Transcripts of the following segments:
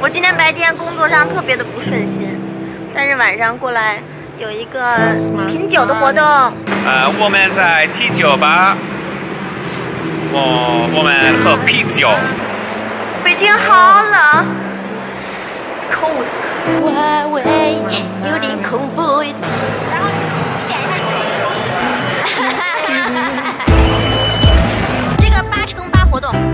我今天白天工作上特别的不顺心，但是晚上过来有一个品酒的活动。 我们在T酒吧，我们喝啤酒。 北京好冷 ，It's cold。我为你有点恐怖。然后你点一下。这个8×8活动。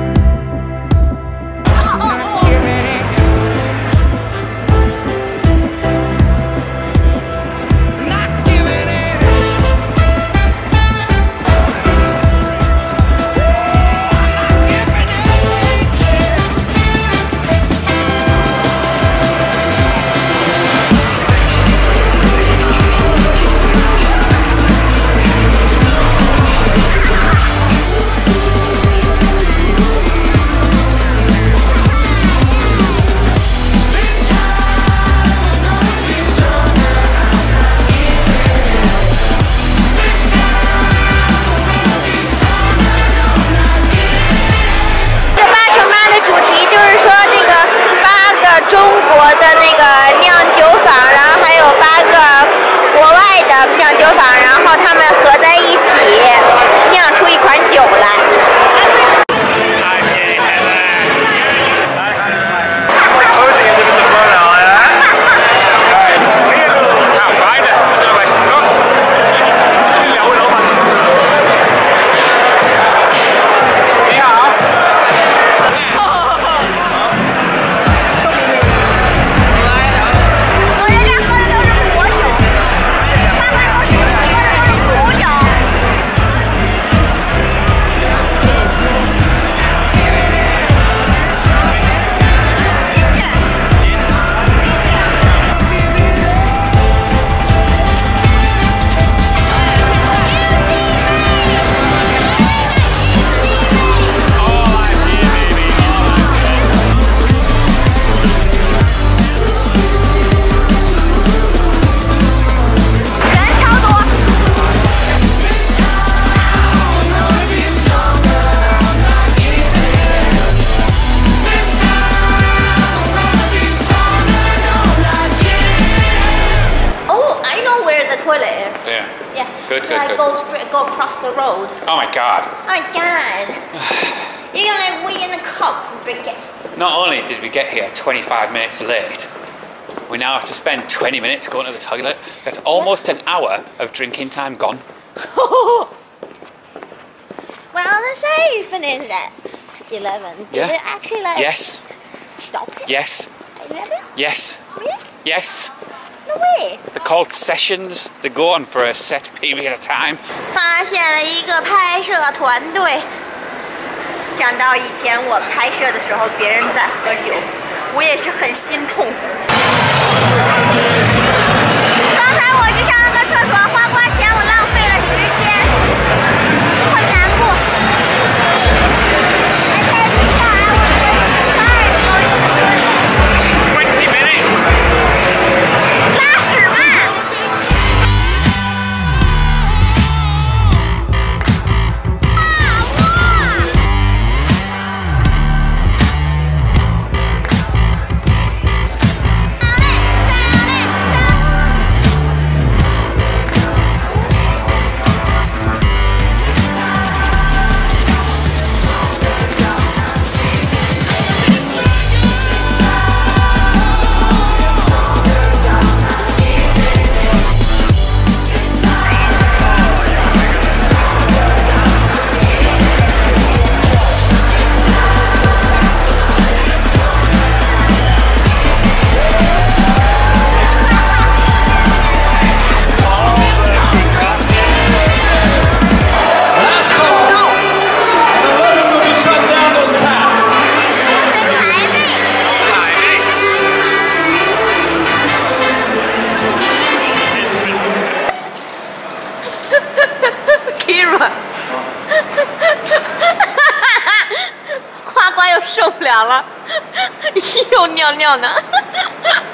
Good, so I go straight, go across the road. Oh my god. Oh my god. You're gonna wee in the cup and drink it. Not only did we get here 25 minutes late, we now have to spend 20 minutes going to the toilet. That's almost an hour of drinking time gone. Well, let's say you finished at 11. Yeah. Did it actually like Yes. stop it? Yes. 11? Yes. Really? Yes. No way. They're called sessions. They go on for a set period of time. 发现了一个拍摄团队。想到以前我拍摄的时候，别人在喝酒，我也是很心痛。刚才我是上了个厕所，花花嫌我浪费了时间，很难过。Akira， 花瓜又受不了了，又尿尿呢。